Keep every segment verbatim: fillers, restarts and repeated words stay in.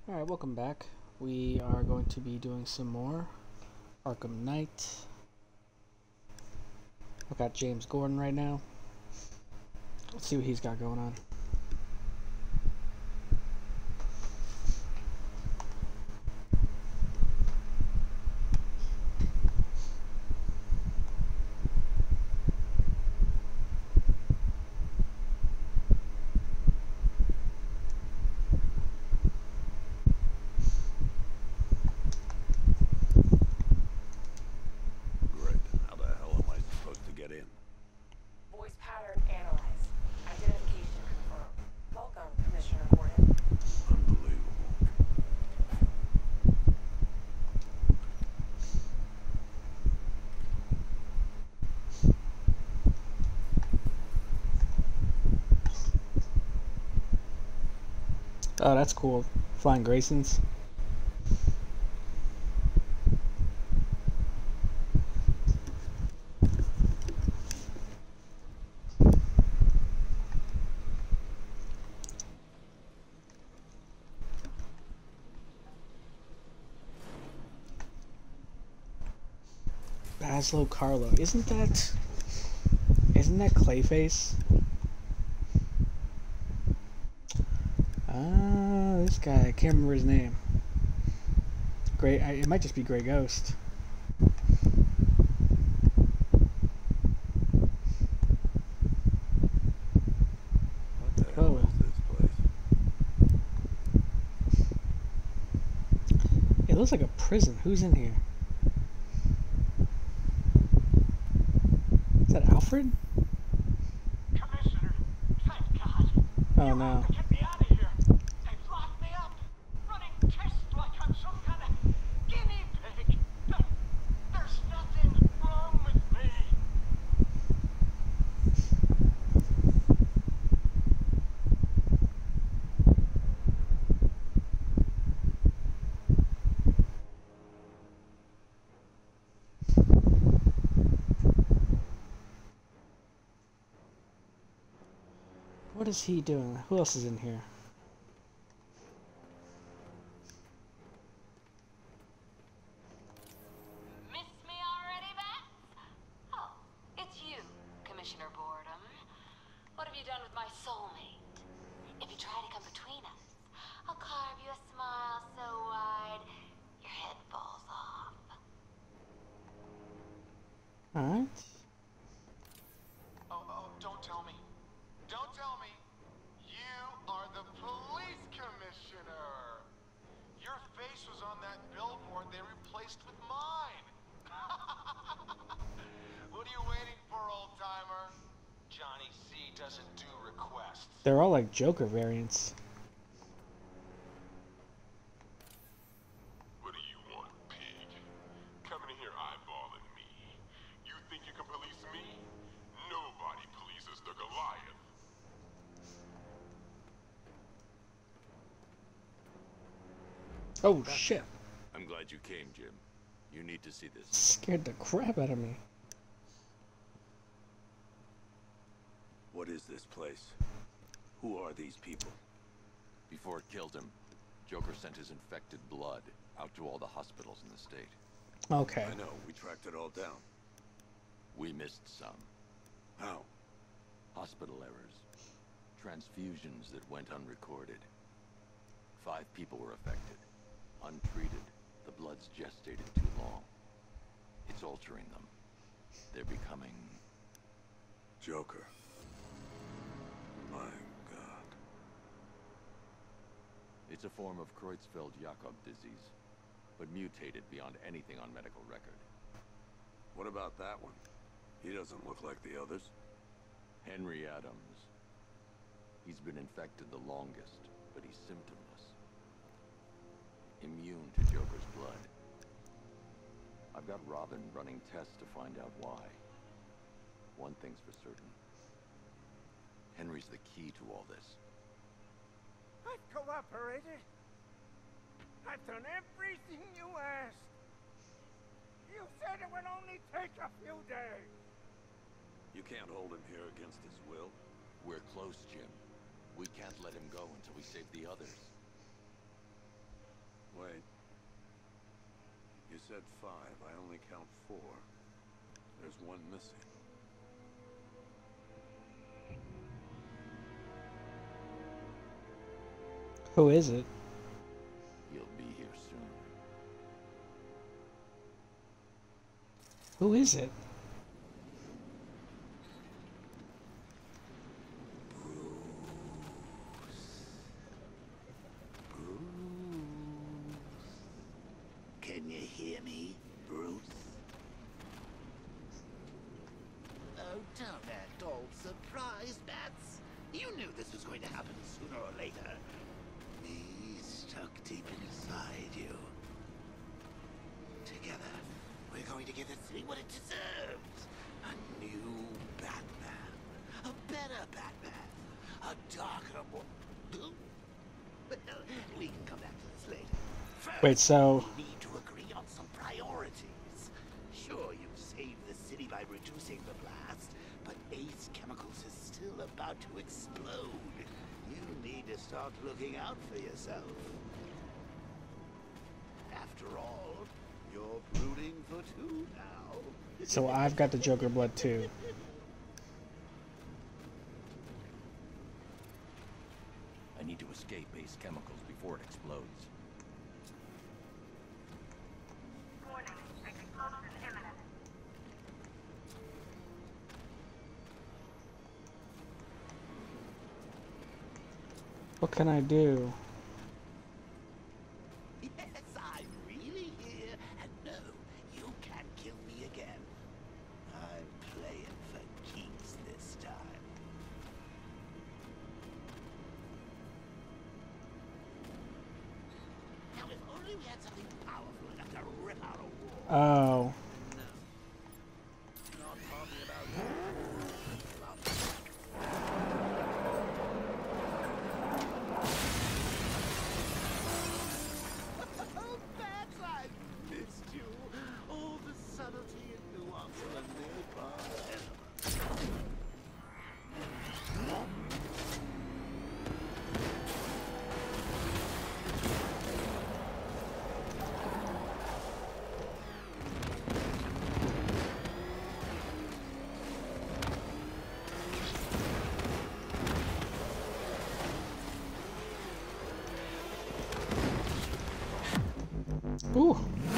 Alright, welcome back. We are going to be doing some more Arkham Knight. I've got James Gordon right now. Let's see what he's got going on. Oh, that's cool. Flying Graysons. Baslo Carlo. Isn't that... Isn't that Clayface? Ah, this guy. I can't remember his name. Gray. I, it might just be Gray Ghost. What the hell is this place? It looks like a prison. Who's in here? Is that Alfred? Commissioner, thank God. Oh no. Get me out of here. They've locked me up, running tests like I'm some kind of guinea pig. There's nothing wrong with me. What is he doing? Who else is in here? Miss me already, Bats? Oh, it's you, Commissioner Boredom. What have you done with my soulmate? If you try to come between us, I'll carve you a smile so wide your head falls off. Alright. Oh, oh, don't tell me. Don't tell me. You are the police commissioner. Your face was on that billboard they replaced with mine. What are you waiting for, old-timer? Johnny C doesn't do requests. They're all like Joker variants. What do you want, pig? Coming in here eyeballing me. You think you can police me? Nobody polices the Goliath. Oh shit. I'm glad you came, Jim. You need to see this. Scared the crap out of me. What is this place? Who are these people? Before it killed him, Joker sent his infected blood out to all the hospitals in the state. Okay. I know, we tracked it all down. We missed some. How? Hospital errors. Transfusions that went unrecorded. Five people were affected. Untreated, the blood's gestated too long. It's altering them. They're becoming... Joker. My God. It's a form of Creutzfeldt-Jakob disease, but mutated beyond anything on medical record. What about that one? He doesn't look like the others. Henry Adams. He's been infected the longest, but he's symptomless. Immune to Joker's blood. I've got Robin running tests to find out why. One thing's for certain. Henry's the key to all this. I've cooperated. I've done everything you asked. You said it would only take a few days. You can't hold him here against his will. We're close, Jim. We can't let him go until we save the others. said five. I only count four. There's one missing. Who is it? You'll be here soon. Who is it? Can you hear me, Bruce? Oh, don't act all surprised, Bats. You knew this was going to happen sooner or later. He's stuck deep inside you. Together, we're going to give the city what it deserves. A new Batman. A better Batman. A darker one. Well, we can come back to this later. First, Wait, so we need to agree on some priorities. Sure, you've saved the city by reducing the blast, but Ace Chemicals is still about to explode. You need to start looking out for yourself. After all, you're brooding for two now. so I've got the Joker blood too. I need to escape Ace Chemicals before it explodes. Warning, explosion imminent. What can I do? Yes, I'm really here, and no, you can't kill me again. I'm playing for keeps this time. Now, if only we had something powerful enough to rip out a wall. Oh. Not talking about Oh, Bats, I missed you. All the subtlety and nuance of a nearby element. Ooh.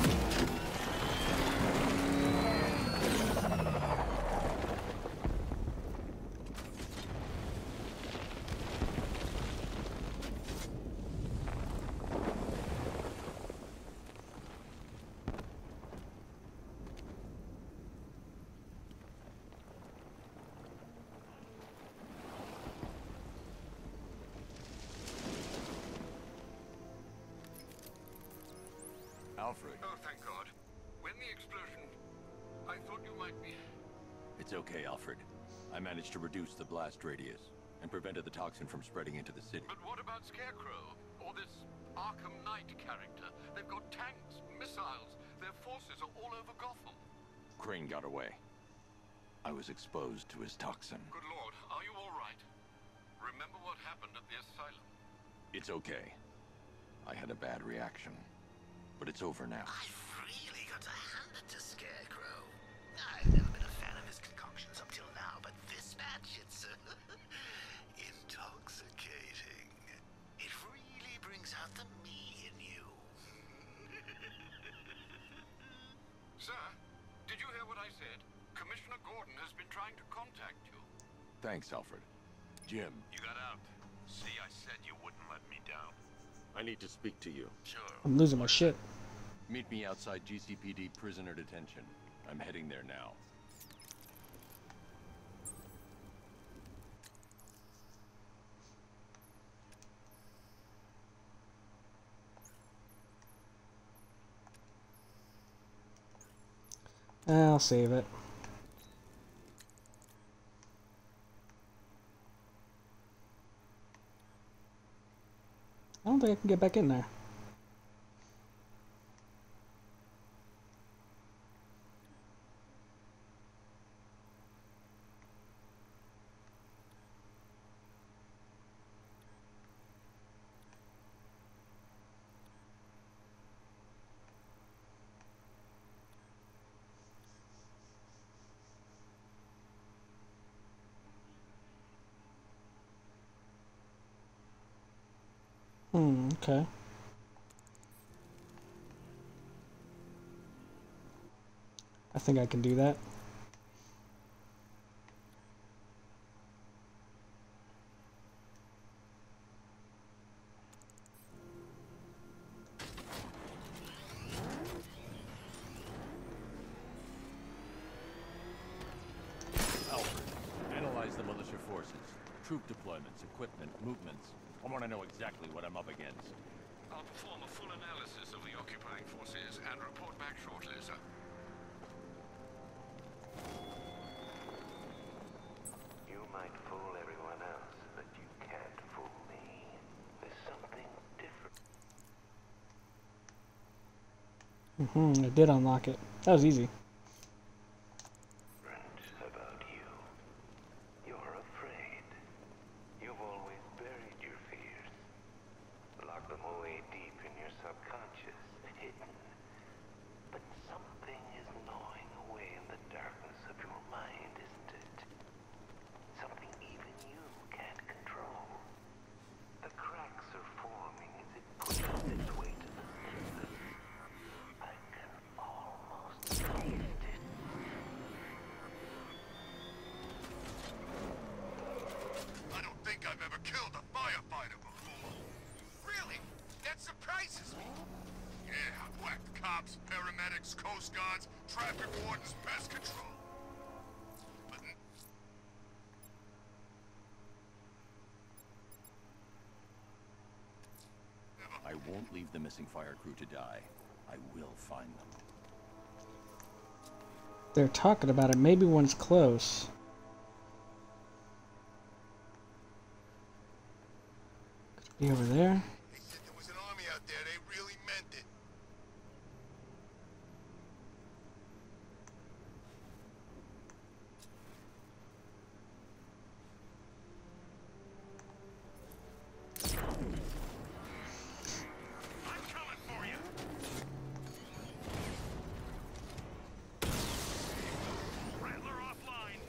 Alfred, Oh, thank God. When the explosion... I thought you might be... it's okay, Alfred. I managed to reduce the blast radius and prevented the toxin from spreading into the city. But what about Scarecrow? Or this Arkham Knight character? They've got tanks, missiles. Their forces are all over Gotham. Crane got away. I was exposed to his toxin. Good Lord, are you all right? Remember what happened at the asylum? It's okay. I had a bad reaction. But it's over now. I've really got to hand it to Scarecrow. I've never been a fan of his concoctions up till now, but this batch, it's uh, intoxicating. It really brings out the me in you. Sir, did you hear what I said? Commissioner Gordon has been trying to contact you. Thanks, Alfred. Jim. You got out. See, I said you wouldn't let me down. I need to speak to you. Sure. I'm losing my shit. Meet me outside G C P D prisoner detention. I'm heading there now. I'll save it. I don't think I can get back in there. Hmm, okay. I think I can do that. Alfred, analyze the militia forces, troop deployments, equipment, movements. I want to know exactly what I'm up against. I'll perform a full analysis of the occupying forces and report back shortly, sir. You might fool everyone else, but you can't fool me. There's something different. Mm-hmm, I did unlock it. That was easy. About you. You're afraid. You've always buried your fears. Locked them away deep in your subconscious, hidden. But something is gnawing away in the darkness of your mind, isn't it? Something even you can't control. The cracks are forming as it pushes its way to the surface. I can almost taste it. I don't think I've ever killed a firefighter before. Really? That surprises me. Yeah, I've whacked cops, paramedics, coast guards, traffic wardens, pest control. But n- I won't leave the missing fire crew to die. I will find them. They're talking about it. Maybe one's close. Could it be over there? they said there was an army out there. They really meant it. I'm coming for you! Rattler offline!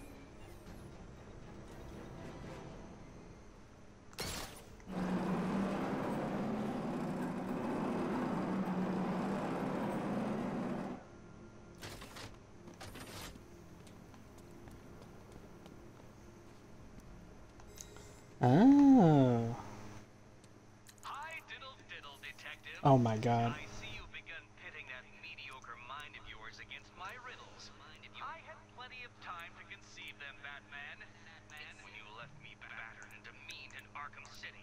Oh. Hi, diddle diddle, detective. Oh my god. I see you've begun pitting that mediocre mind of yours against my riddles. I had plenty of time to conceive them, Batman. When you left me battered and demeaned in Arkham City.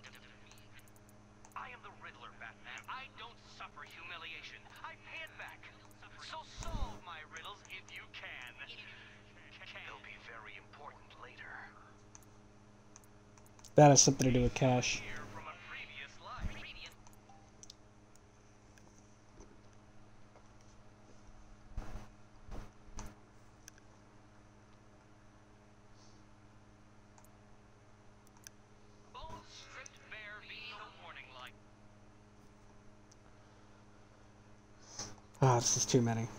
I am the Riddler, Batman. I don't suffer humiliation. I pay it back. So solve my riddles if you can. They'll be very important later. That has something to do with cash. Here from a previous life. Bones stripped bare being a warning light. Ah, this is too many.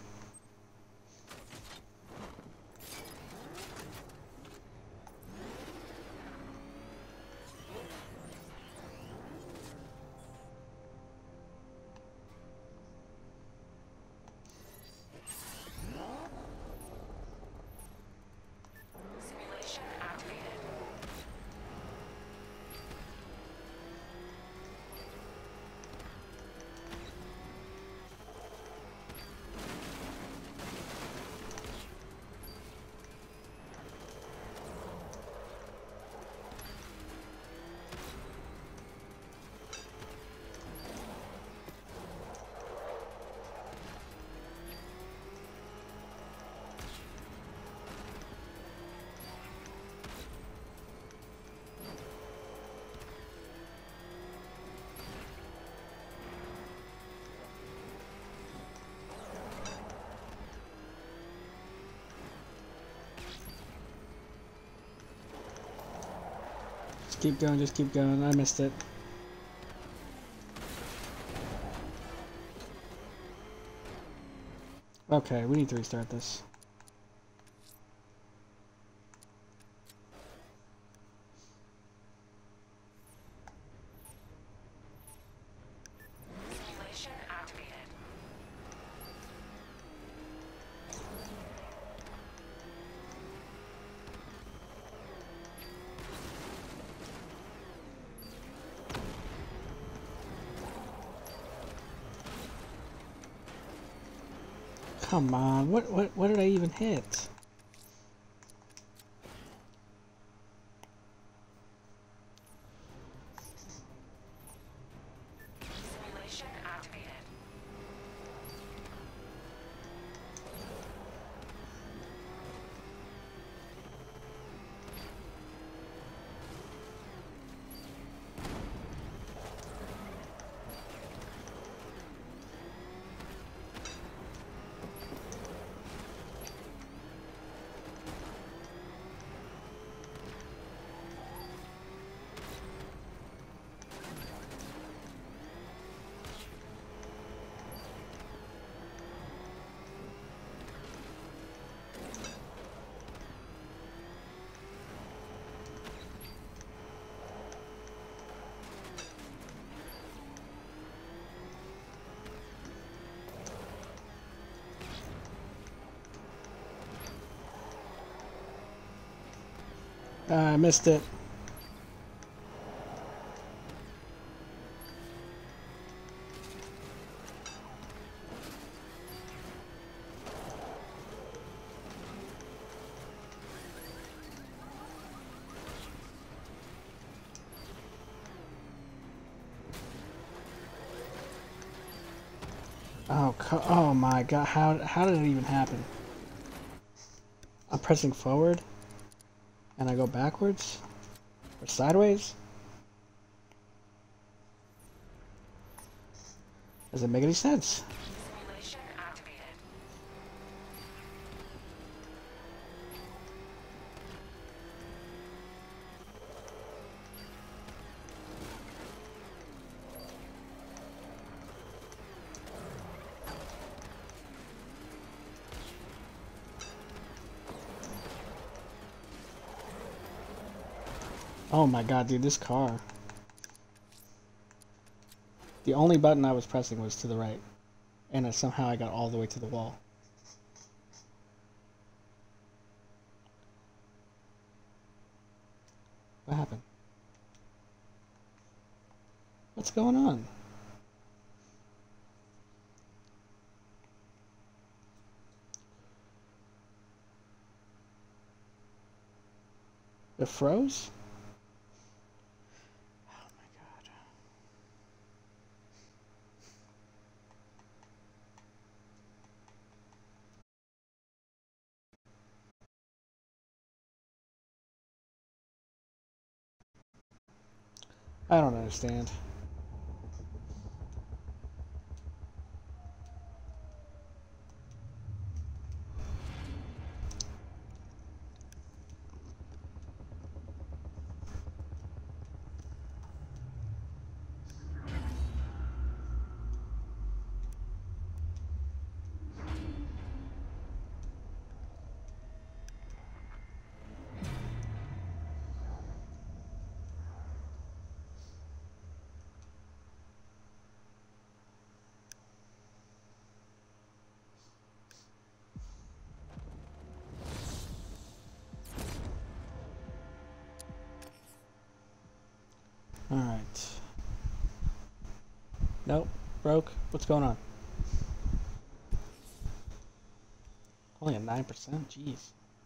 Simulation activated. Just keep going, just keep going. I missed it. Okay, we need to restart this. Come on, what what what did I even hit? Simulation activated. Uh, I missed it. Oh, co oh my god, how, how did it even happen? I'm pressing forward, and I go backwards? Or sideways? Does it make any sense? Simulation activated. Oh my god, dude, this car. The only button I was pressing was to the right. And I, somehow I got all the way to the wall. What happened? What's going on? It froze? Oh my god. I don't understand. Alright. Nope. Broke. What's going on? Only at nine percent? Jeez.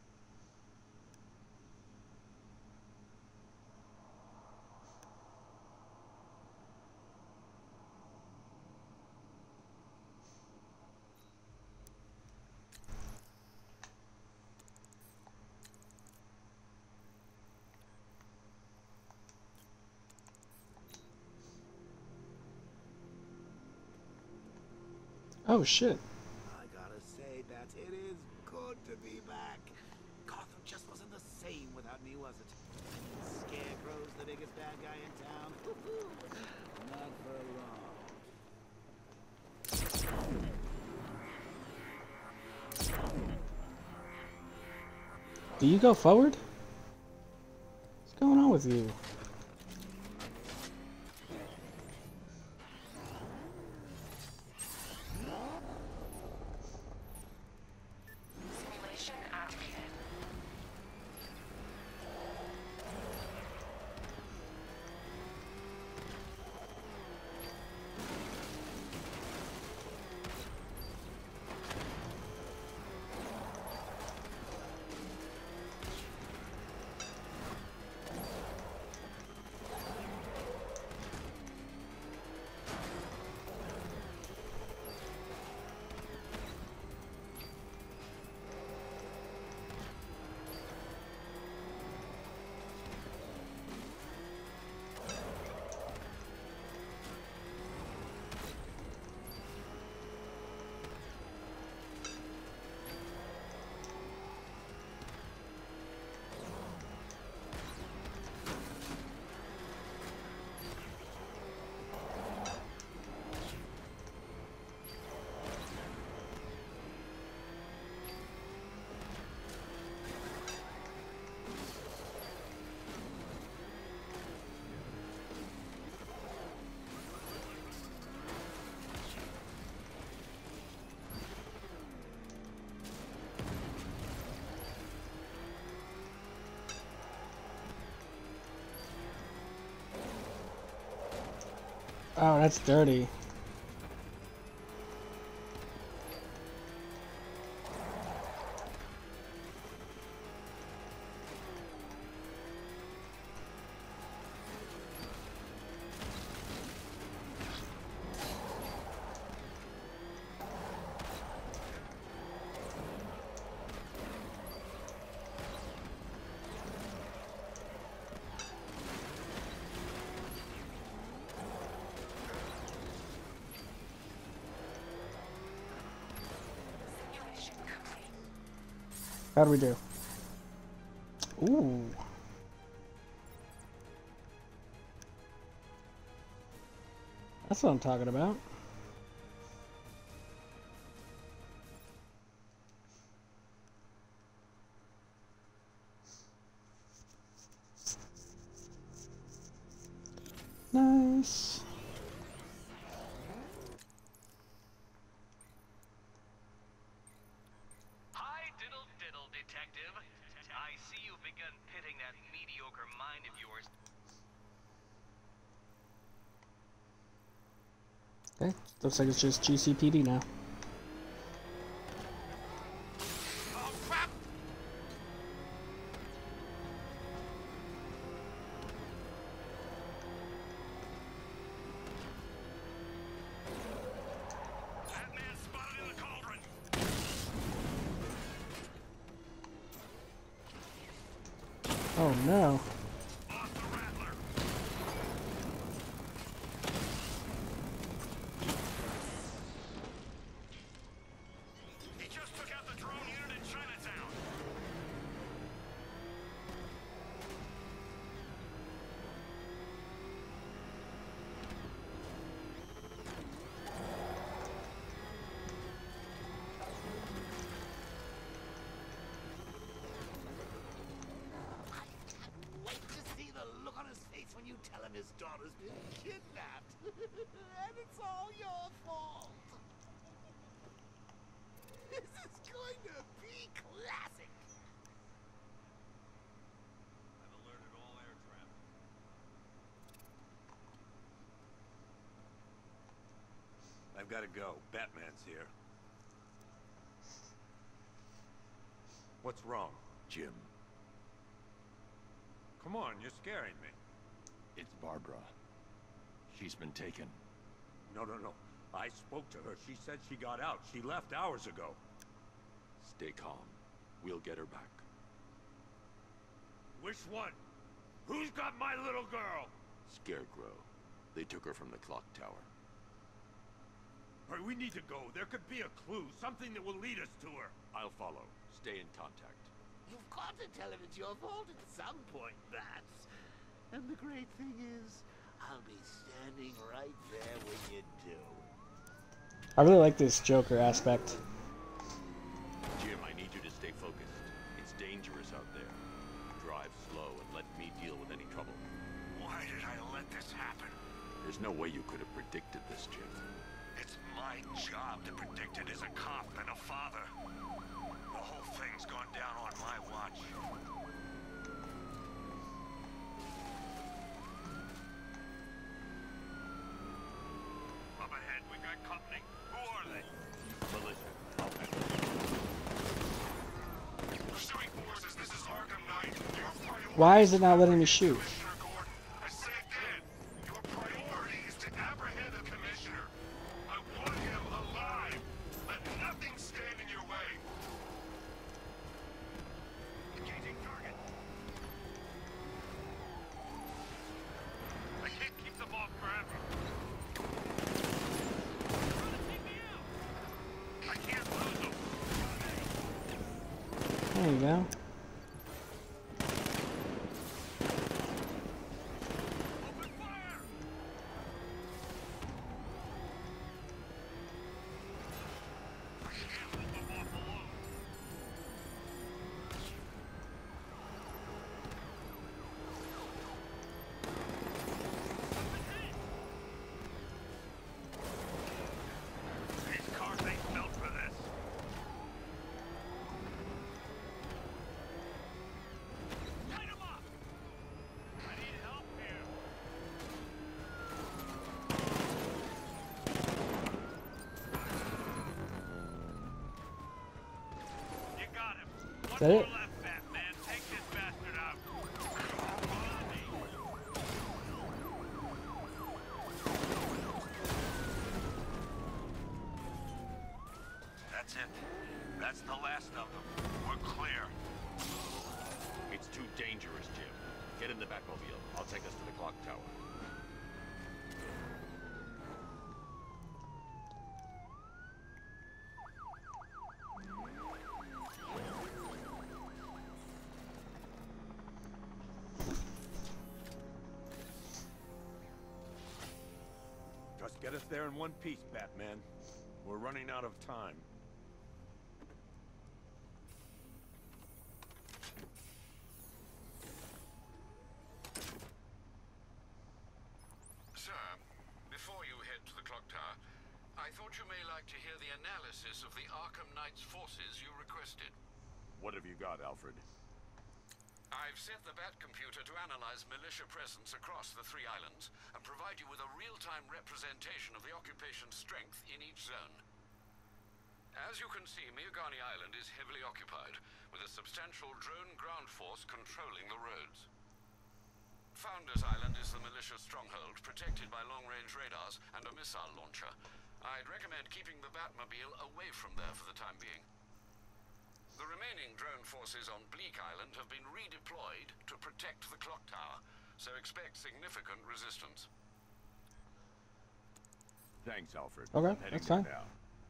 Oh shit. I gotta say that it is good to be back. Gotham just wasn't the same without me, was it? Scarecrow's the biggest bad guy in town. Not for long. Do you go forward? What's going on with you? Simulation activated. Oh, that's dirty. How'd we do? Ooh. That's what I'm talking about. Nice. Hi, diddle diddle, detective. I see you've begun pitting that mediocre mind of yours. Okay, looks like it's just G C P D now. Oh, crap! Batman spotted in the cauldron! Oh no. Off the Rattler! He just took out the drone unit in Chinatown! Wait to see the look on his face when you tell him his daughter's been kidnapped. And it's all your fault. This is going to be classic. I've alerted all air traffic. I've got to go. Batman's here. What's wrong? Jim, Come on, you're scaring me. it's Barbara. She's been taken. No, no, no. I spoke to her. She said she got out. She left hours ago. Stay calm. We'll get her back. Which one? Who's got my little girl? Scarecrow. They took her from the clock tower. All right, we need to go. There could be a clue, something that will lead us to her. I'll follow. Stay in contact. You've got to tell him it's your fault at some point, Bats. And the great thing is, I'll be standing right there when you do. I really like this Joker aspect. Jim, I need you to stay focused. It's dangerous out there. Drive slow and let me deal with any trouble. Why did I let this happen? There's no way you could have predicted this, Jim. It's my job to predict it as a cop and a father. The whole thing's gone down on my watch. Up ahead, we got company. Who are they? Militia. Pursuing forces, this is Arkham Knight. Your priority Why is it not letting me shoot? Commissioner Gordon. I say again, your priority is to apprehend the Commissioner. I want him alive. Let nothing stand in your way. Engaging target. I can't keep them off forever. They're trying to take me out. I can't lose them. There you go. Open fire! I can't hold them off alone. These cars ain't built for this. Is that it? Left, Batman. Take this bastard out. That's it. That's the last of them. We're clear. It's too dangerous, Jim. Get in the Batmobile. I'll take us to the clock tower. Just get us there in one piece, Batman. We're running out of time. Sir, before you head to the clock tower, I thought you may like to hear the analysis of the Arkham Knight's forces you requested. What have you got, Alfred? I've set the Batcomputer to analyze militia presence across the three islands and provide you with a real-time representation of the occupation's strength in each zone. As you can see, Miagani Island is heavily occupied, with a substantial drone ground force controlling the roads. Founders Island is the militia stronghold, protected by long-range radars and a missile launcher. I'd recommend keeping the Batmobile away from there for the time being. The remaining drone forces on Bleak Island have been redeployed to protect the clock tower, so expect significant resistance. Thanks, Alfred. Okay, I'm heading that's there fine. now.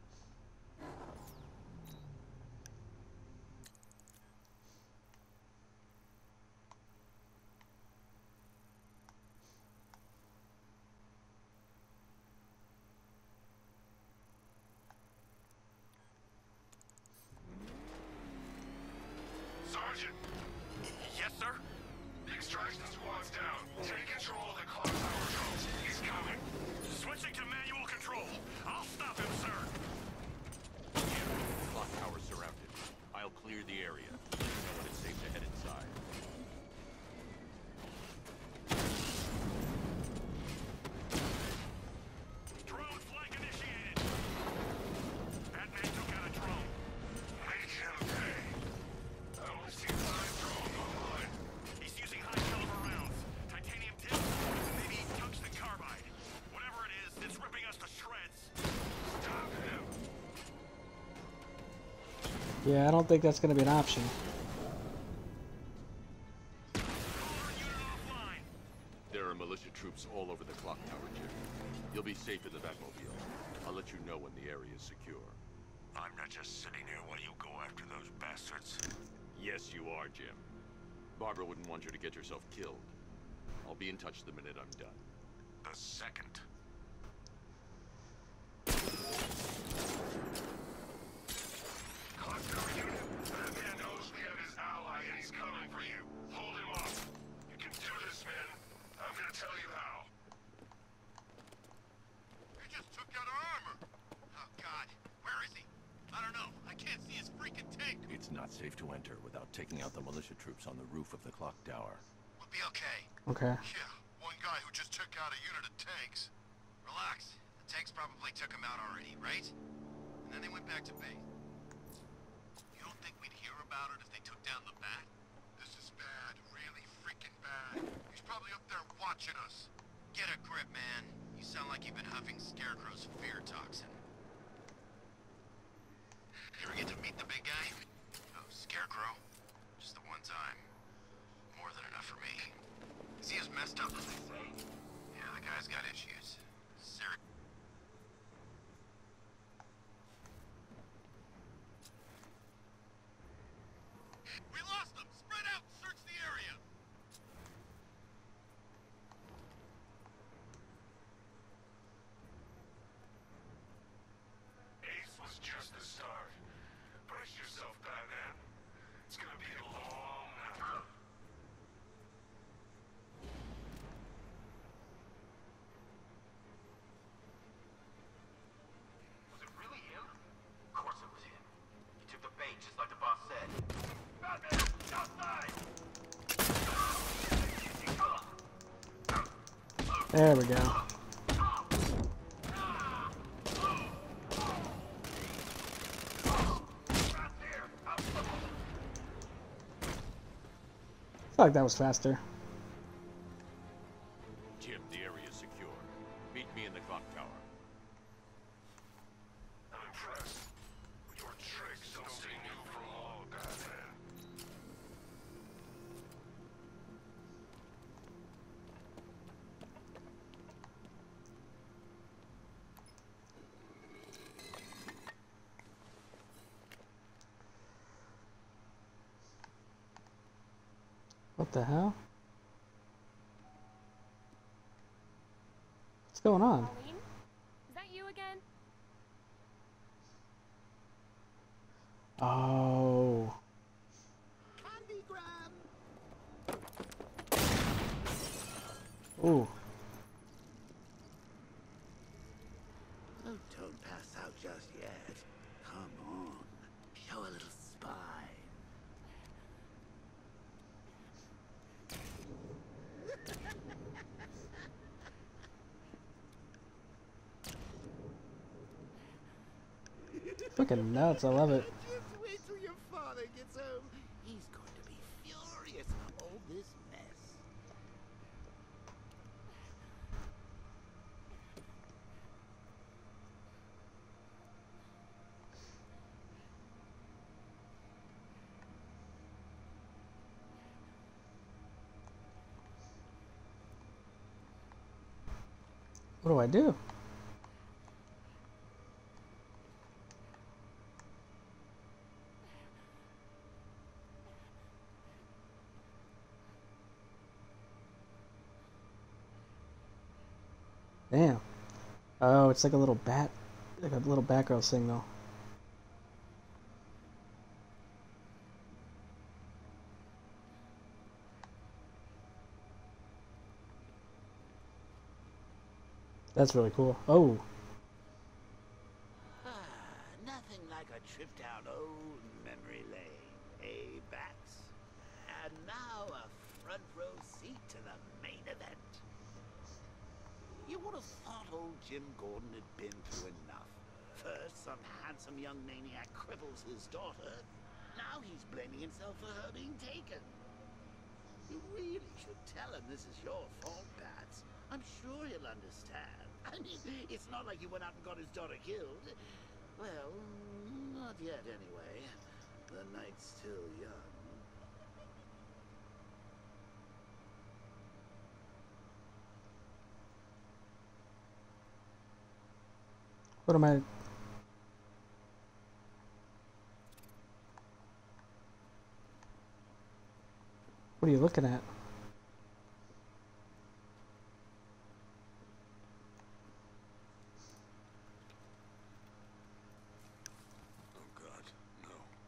Sergeant! Yes, sir? The extraction squad's down. Take control of the clock tower drones. He's coming. Switching to manual control. I'll stop him, sir. Clock tower surrounded. I'll clear the area. You know when it's safe to head inside. Drone flank initiated. Batman took out a drone. Make him pay. I only see five drones online. He's using high caliber rounds. Titanium tips, maybe tungsten carbide. Whatever it is, it's ripping us to shreds. Stop him. Yeah, I don't think that's gonna be an option. There are militia troops all over the clock tower, Jim. You'll be safe in the Batmobile. I'll let you know when the area is secure. I'm not just sitting here while you go after those bastards. Yes, you are, Jim. Barbara wouldn't want you to get yourself killed. I'll be in touch the minute I'm done. The second. Clock tower unit. Batman knows we have his ally and he's coming for you. Hold him off. You can do this, man. I'm gonna tell you how. He just took out our armor. Oh, God. Where is he? I don't know. I can't see his freaking tank. It's not safe to enter without taking out the militia troops on the roof of the clock tower. We'll be okay. Okay. Yeah, one guy who just took out a unit of tanks. Relax. The tanks probably took him out already, right? And then they went back to base. You don't think we'd hear about it if they took down the bat? This is bad. Really freaking bad. He's probably up there watching us. Get a grip, man. You sound like you've been huffing Scarecrow's fear toxin. You ever get to meet the big guy? Oh, Scarecrow? Just the one time. More than enough for me. Is he as messed up as they say? Yeah, the guy's got issues. Ser- We lost them! Spread out! Search the area! Ace was just the start. Brace yourself, Batman. It's gonna be a long night. Was it really him? Of course it was him. He took the bait just like the boss said. Batman! Outside! There we go. feel like that was faster. Jim, the area is secure. Meet me in the clock tower. I'm impressed. Your tricks don't stay new for long, Batman. What the hell? What's going on? Pauline? Is that you again? Oh. Ooh. Oh, don't pass out just yet. Come on. Show a little spine. Freaking nuts, I love it. Just wait till your father gets home. He's going to be furious at all this mess. What do I do? Damn. Oh, it's like a little bat, like a little Batgirl signal. That's really cool. Oh. Ah, nothing like a trip down old memory lane, eh, Bats? And now a front row seat to the main event. You would have thought old Jim Gordon had been through enough. First, some handsome young maniac cripples his daughter. Now he's blaming himself for her being taken. You really should tell him this is your fault, Bats. I'm sure he'll understand. I mean, it's not like he went out and got his daughter killed. Well, not yet anyway. The night's still young. What am I? What are you looking at? Oh God, no.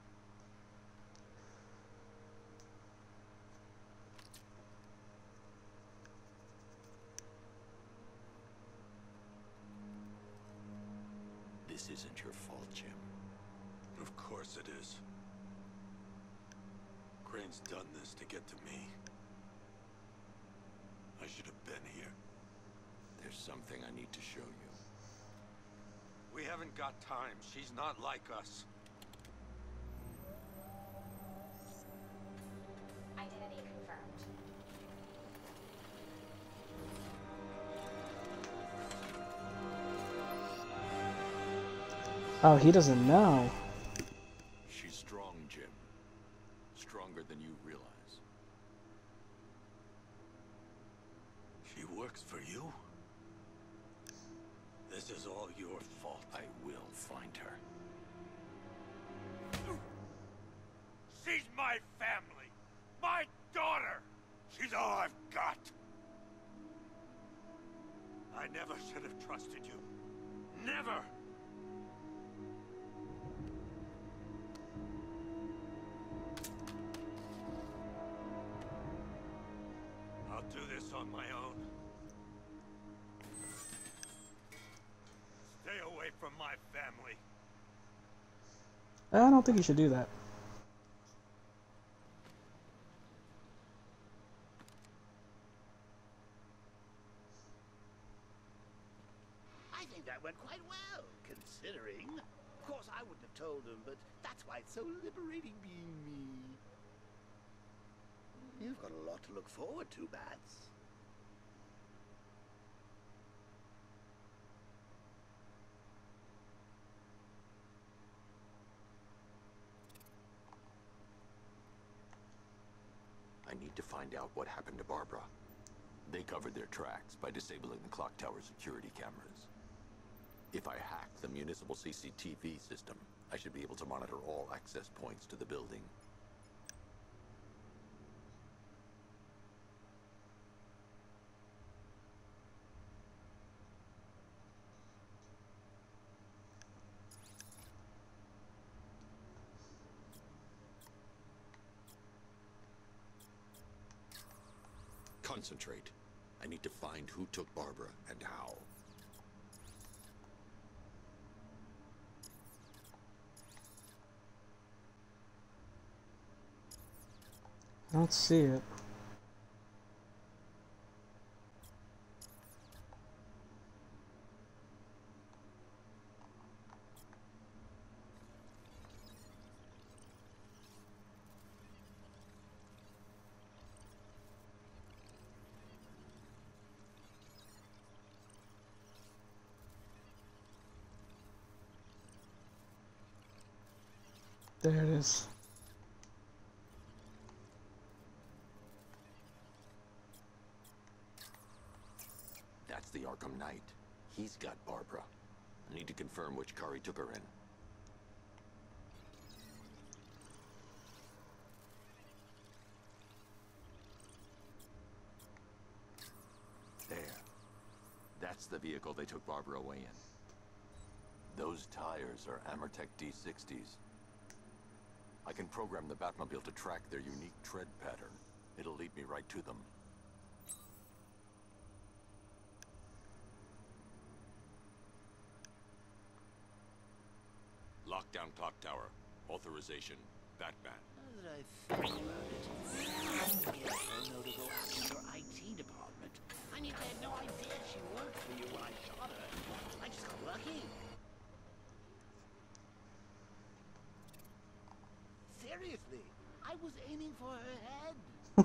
This isn't your fault, Jim. Of course it is. Crane's done this to get to me. I should have been here. There's something I need to show you. We haven't got time. She's not like us. Identity confirmed. Oh, he doesn't know. She's strong, Jim. Stronger than you realize. She works for you? This is all your fault. I will find her. She's my family. My daughter. She's all I've got. I never should have trusted you. Never. I'll do this on my own. Stay away from my family. I don't think you should do that. I think that went quite well, considering. Of course, I wouldn't have told him, but that's why it's so liberating being me. You've got a lot to look forward to, Bats. I need to find out what happened to Barbara. They covered their tracks by disabling the clock tower security cameras. If I hack the municipal C C T V system, I should be able to monitor all access points to the building. Concentrate. I need to find who took Barbara and how. I don't see it. There it is. That's the Arkham Knight. He's got Barbara. I need to confirm which car he took her in. There. That's the vehicle they took Barbara away in. Those tires are Amertech D sixties. I can program the Batmobile to track their unique tread pattern. It'll lead me right to them. Lockdown clock tower. Authorization. Batman. Now that I think about it, I'm getting no to go after your I T department. I mean, I had no idea she worked for you when I shot her. I just got lucky. Seriously, I was aiming for her head.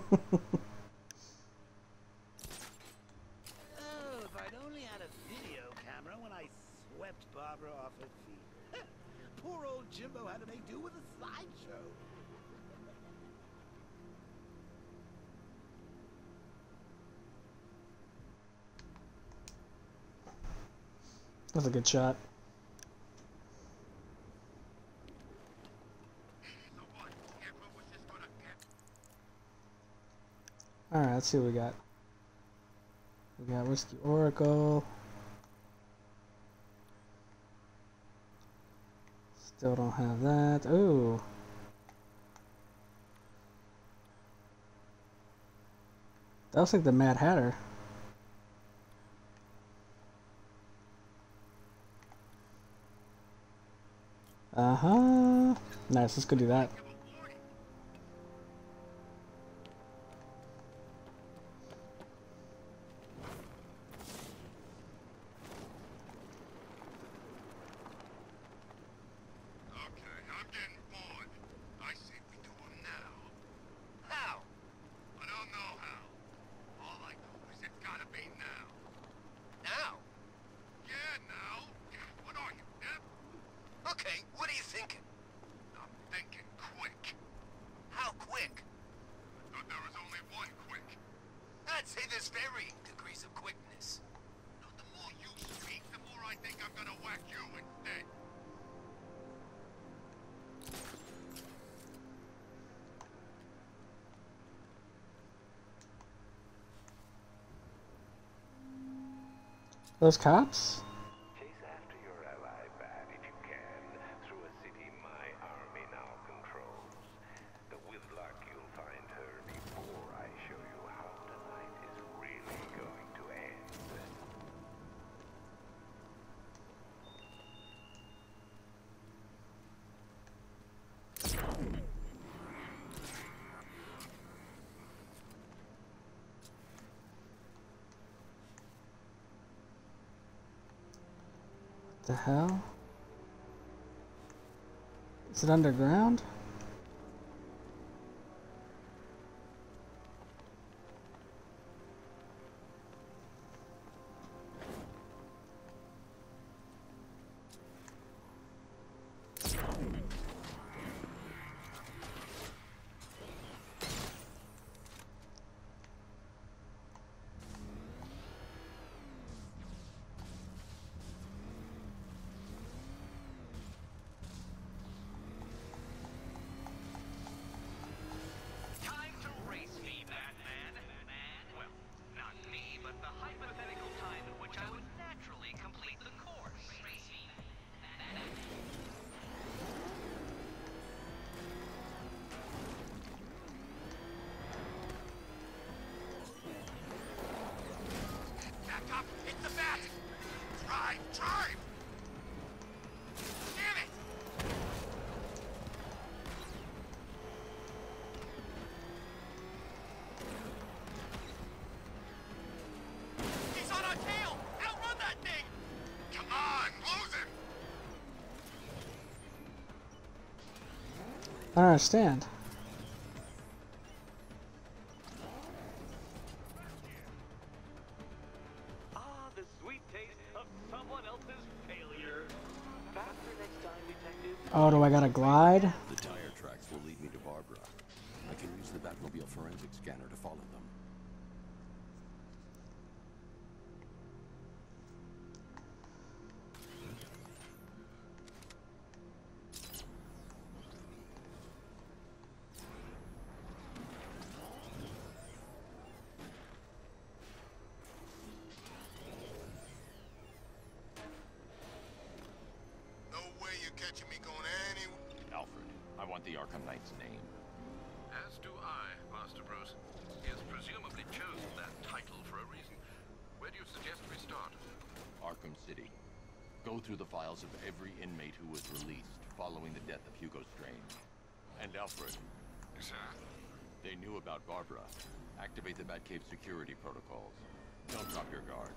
Oh, if I'd only had a video camera when I swept Barbara off her feet. Poor old Jimbo had to make do with a slideshow. That's a good shot. Alright, let's see what we got. We got Whiskey Oracle. Still don't have that. Ooh. That looks like the Mad Hatter. Uh-huh. Nice, let's go do that. Those cops? Chase after your ally, Bat, if you can, through a city my army now controls. The Whitlock, you'll find her before I show you how tonight is really going to end. The hell? Is it underground? I don't understand. Ah, the sweet taste of someone else's failure. Faster next time, detective. Oh, do I gotta glide? The tire tracks will lead me to Barbara. I can use the Batmobile forensic scanner to follow them. No way you're catching me going anywhere. Alfred, I want the Arkham Knight's name. As do I, Master Bruce. He has presumably chosen that title for a reason. Where do you suggest we start? Arkham City. Go through the files of every inmate who was released following the death of Hugo Strange. And Alfred, Sir? they knew about Barbara. Activate the Batcave security protocols. Don't drop your guard.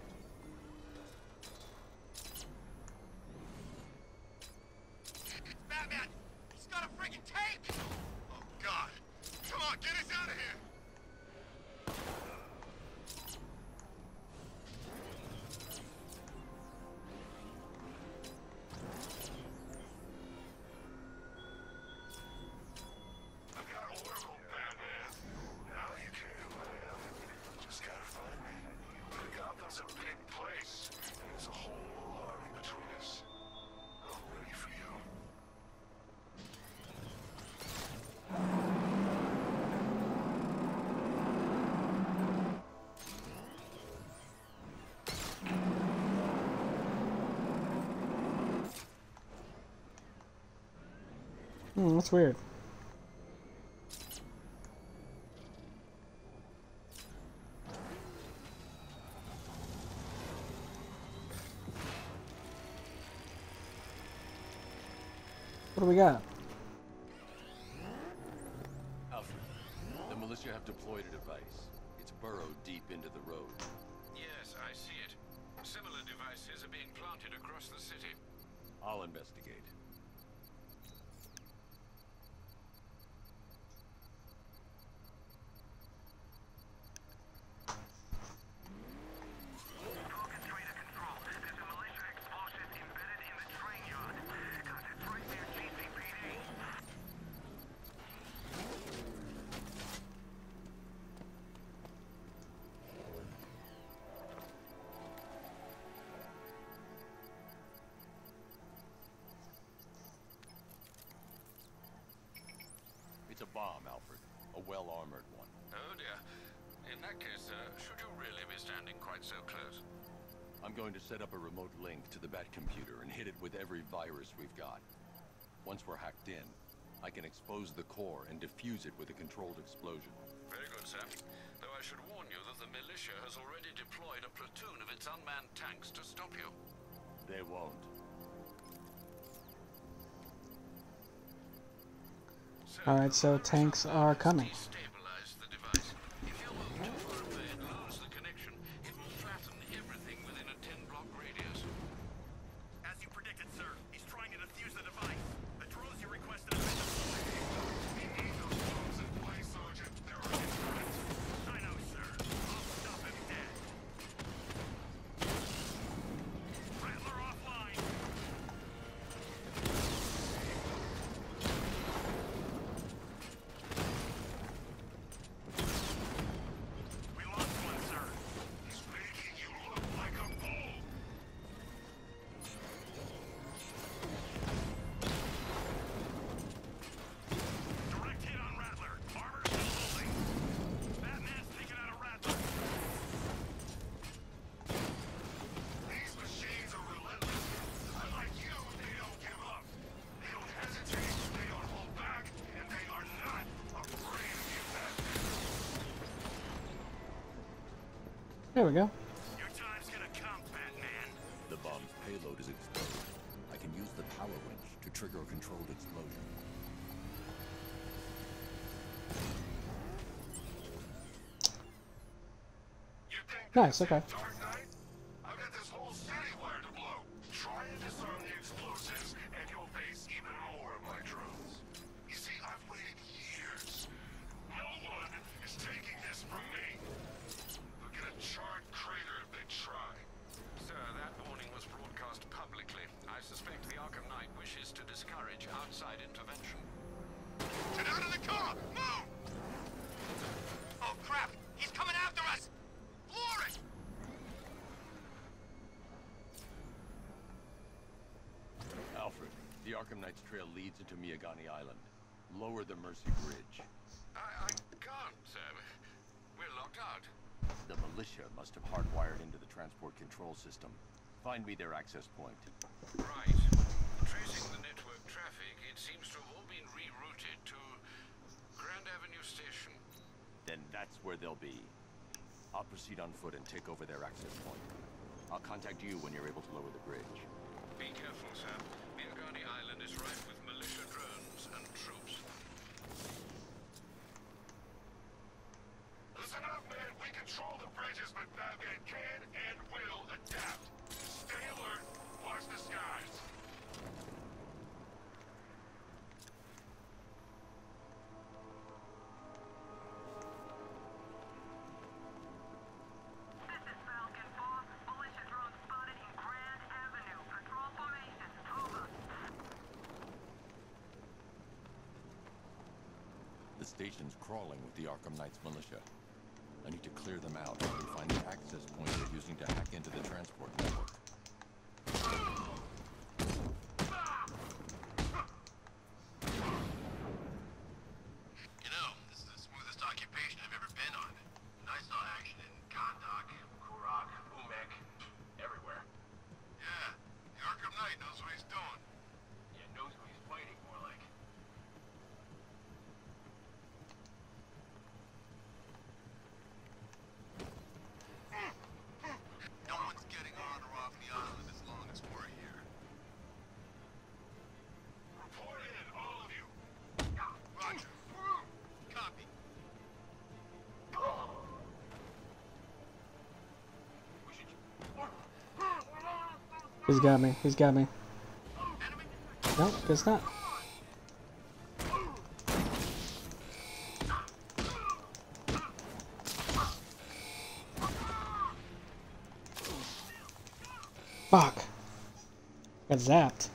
Batman! He's got a friggin' tape! Oh, God. Come on, get us out of here! I've got Oracle, Batman. Now you can do what I have. Just gotta find me. Gotham's a big place, and there's a whole lot in between us. I'm ready for you. Hmm, that's weird. What do we got? Alfred, the militia have deployed a device. It's burrowed deep into the road. Yes, I see it. Similar devices are being planted across the city. I'll investigate. Trader control. There's a militia explosive embedded in the train yard. Got it right there, G C P D. It's a bomb, Alfred. A well-armored one. Oh dear. In that case, uh, should you really be standing quite so close? I'm going to set up a remote link to the Batcomputer and hit it with every virus we've got. Once we're hacked in, I can expose the core and defuse it with a controlled explosion. Very good, sir. Though I should warn you that the militia has already deployed a platoon of its unmanned tanks to stop you. They won't. Alright, so tanks are coming. Destabilize the device. If you move too far away and lose the connection, it will flatten everything within a ten block radius. As you predicted, sir, he's trying to defuse the device. The drones you requested have been deployed. We need those drones in place, Sergeant. They're already threats. I know, sir. I'll stop him dead. Rattler offline. We lost one, sir. He's making you look like a fool. Direct hit on Rattler. Armor still holding. Batman's taking out a Rattler. These machines are relentless. Unlike you, they don't give up. They don't hesitate, they don't hold back, and they are not afraid of you, Batman. There we go. Your time's gonna come, Batman. The bomb's payload is exposed. I can use the power winch to trigger a controlled explosion. You think Nice, that's okay. it, Dark Knight? I've got this whole city wired to blow. Try and disarm the explosives, and you'll face even more of my drones. You see, I've reach outside intervention. Get out of the car! Move! Oh crap! He's coming after us! Floor it! Alfred, the Arkham Knight's trail leads into Miagani Island. Lower the Mercy Bridge. I, I can't, sir. We're locked out. The militia must have hardwired into the transport control system. Find me their access point. Right. Tracing the network traffic, it seems to have all been rerouted to Grand Avenue Station. Then that's where they'll be. I'll proceed on foot and take over their access point. I'll contact you when you're able to lower the bridge. Be careful, sir. Miagani Island is rife with militia drones and troops. Listen up, man. We control the bridges, but Batman can and will adapt. Stay alert. Watch the skies. This is Falcon four. Militia drone spotted in Grand Avenue. Patrol formation. Over. The station's crawling with the Arkham Knight's militia. I need to clear them out and find the access point they're using to hack into the transport network. You know, this is the smoothest occupation I've ever been on. I saw action in Gondok, Kurak, Umek, everywhere. Yeah, the Arkham Knight knows what he's doing. Yeah, knows who he's fighting, more like. No one's getting on or off the island as long as we're here. Report in, all of you. Roger. Copy. We should... He's got me. He's got me. Enemy? No, guess not. Fuck. Got zapped.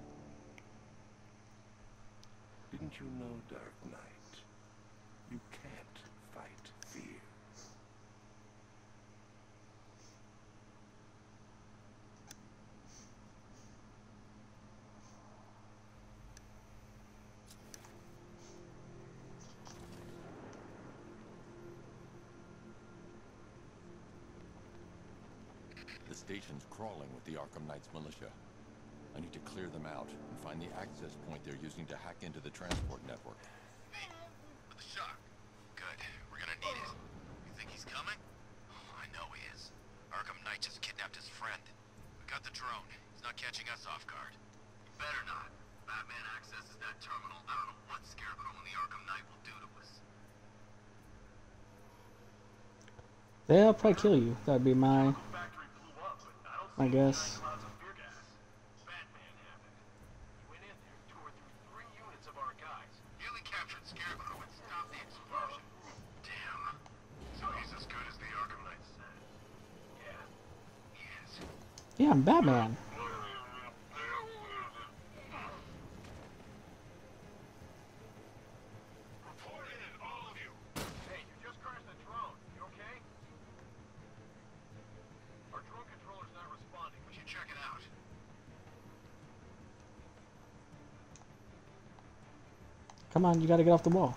Didn't you know, Dark Knight? You can't fight fear. The station's crawling with the Arkham Knight's militia. I need to clear them out and find the access point they're using to hack into the transport network. Me. With the shock. Good. We're gonna need it. You think he's coming? Oh, I know he is. Arkham Knight just kidnapped his friend. We got the drone. He's not catching us off guard. He better not. Batman accesses that terminal. I don't know what Scarecrow and the Arkham Knight will do to us. They'll probably kill you. That'd be my, Factory blew up, but I don't I guess. clouds of fear gas. Batman happened. He went in there, tore through three units of our guys. Nearly captured Scarecrow and stopped the explosion. Damn. So he's as good as the Arkham Knight said. Yeah, he is. Yeah, I'm Batman. Report in, all of you. Hey, you just crashed the drone. You okay? Our drone controller's not responding. We should check it out. Come on, you gotta get off the wall.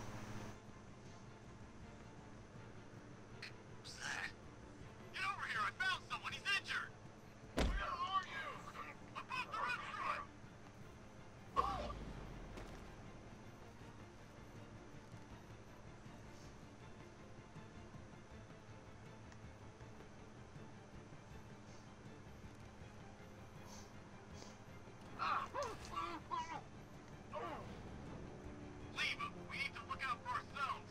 Who's that? Get over here! I found someone! He's injured! Where are you? Above the restaurant! Leave him! We need to look out for ourselves!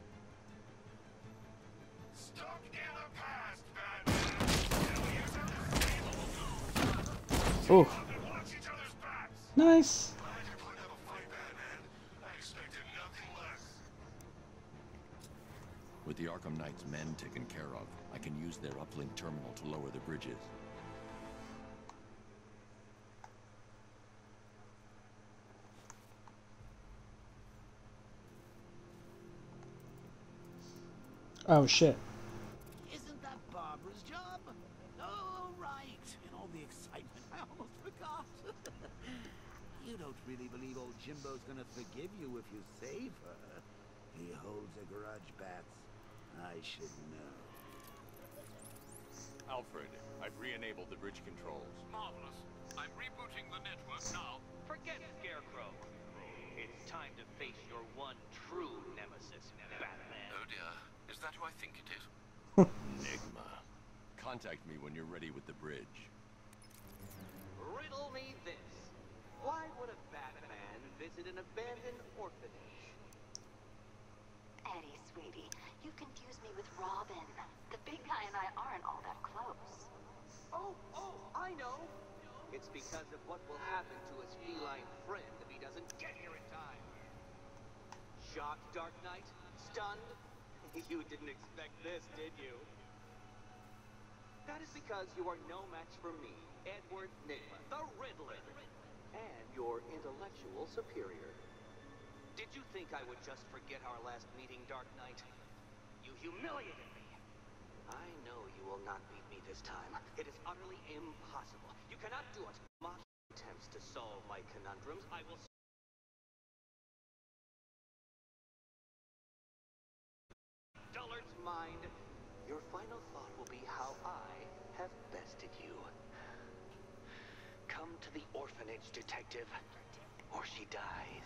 Stuck in the past, Batman. And we use it to stable. Oh, And watch each other's backs. nice. Glad you're putting up a fight, Batman. I expected nothing less. With the Arkham Knight's men taken care of, I can use their uplink terminal to lower the bridges. Oh shit. Isn't that Barbara's job? Oh, right. In all the excitement, I almost forgot. You don't really believe old Jimbo's gonna forgive you if you save her. He holds a grudge, Bats. I should know. Alfred, I've re-enabled the bridge controls. Marvelous. I'm rebooting the network now. Forget Scarecrow. It's time to face your one true nemesis, Batman. Oh dear. Is that who I think it is? Enigma. Contact me when you're ready with the bridge. Riddle me this. Why would a Batman visit an abandoned orphanage? Eddie, sweetie, you confuse me with Robin. The big guy and I aren't all that close. Oh, oh, I know. It's because of what will happen to his feline friend if he doesn't get here in time. Shocked, Dark Knight? Stunned? You didn't expect this, did you? That is because you are no match for me, Edward Nigma, the Riddler, and your intellectual superior. Did you think I would just forget our last meeting, Dark Knight? You humiliated me. I know you will not beat me this time. It is utterly impossible. You cannot do it. Mock attempts to solve my conundrums. I will... Dullard's mind. Your final thought will be how I have bested you. Come to the orphanage, detective, or she dies.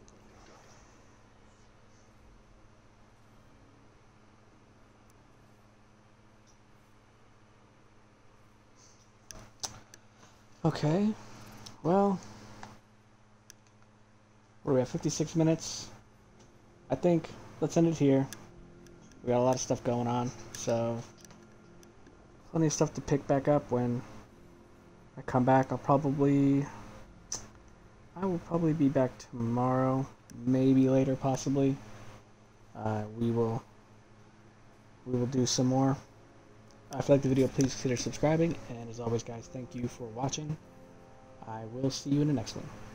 Okay, well, what are we at, fifty-six minutes? I think, let's end it here. We got a lot of stuff going on, so plenty of stuff to pick back up when I come back. I'll probably, I will probably be back tomorrow, maybe later, possibly. Uh, we will, we will do some more. If you like the video, please consider subscribing, and as always guys, thank you for watching. I will see you in the next one.